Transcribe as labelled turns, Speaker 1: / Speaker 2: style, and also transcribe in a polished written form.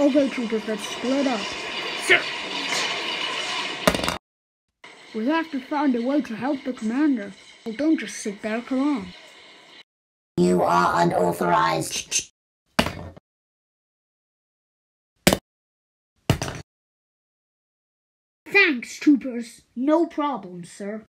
Speaker 1: Okay, troopers, let's split up.
Speaker 2: Sir!
Speaker 1: We have to find a way to help the commander. Well, don't just sit there, come on.
Speaker 2: You are unauthorized.
Speaker 1: Thanks, troopers. No problem, sir.